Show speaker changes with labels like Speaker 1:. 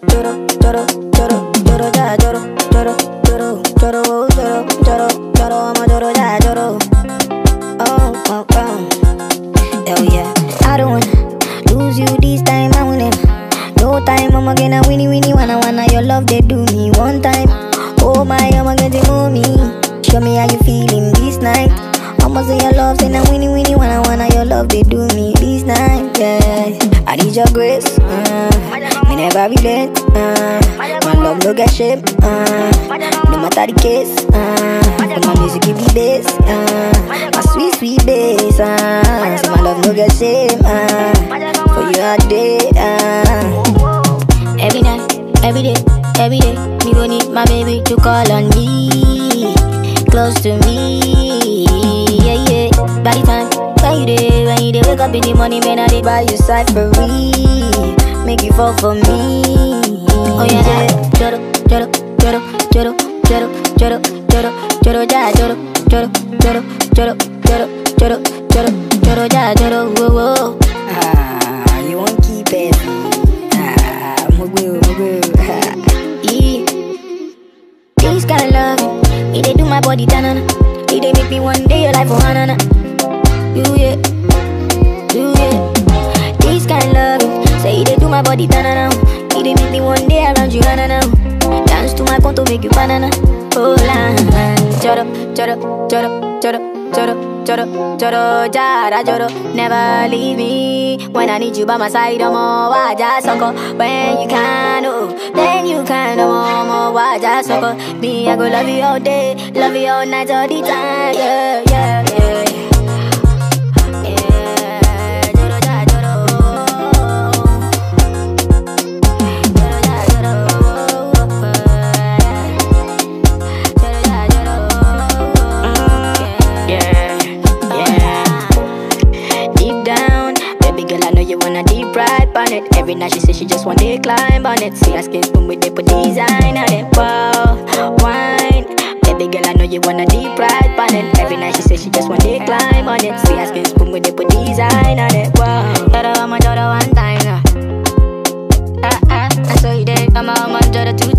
Speaker 1: Joro, joro, joro, joro, ja, joro, joro, joro, joro, oh, joro, joro, joro, I'm a joro, ja, joro. Oh, oh, oh. Hell yeah. I don't wanna lose you this time, I want him. No time, I'ma get a winnie, wanna your love, they do me one time. Oh my, I'ma get it on me. Show me how you feeling this night. I'ma say your love, say now winnie, wanna your love, they do me this night, yeah. I need your grace, me never relent, my love no get shame, no matter the case, but my music give me bass, my sweet, sweet bass, so my love no get shame, for you all day, Every night, every day, me gon' need my baby to call on me, close to me, yeah, yeah. By the time, when you dey wake up in the morning, man, I dey buy you cyphery, make you fall for me, oh yeah. Joro, joro, joro, joro, joro, joro, joro, joro, ja, joro, joro, joro, joro, joro, joro, joro, joro, ja, joro, whoa, whoa. You won't keep it. Mugu. This kind of love, it dey do my body tanana. It dey make me one day your life for hanana. You yeah. This kind of love, say it dey do my body tanana. It dey make me one day around you hanana. Dance to my conto make you banana. Oh la, joro, joro, joro, joro, joro, joro, joro, jara, joro. Never leave me when I need you by my side. Waja soko when you can, oh, then you can, waja soko. Me I go love you all day, love you all night, all the time, yeah, yeah, yeah. Every night she say she just want to climb on it. See her skin spoon with the design on it. Wow, wine. Baby girl, I know you wanna deep ride on it. Every night she say she just want to climb on it. See her skin spoon with the design on it. Wow, Joro, I'm a Joro one time now. I saw you there, I'm a Joro two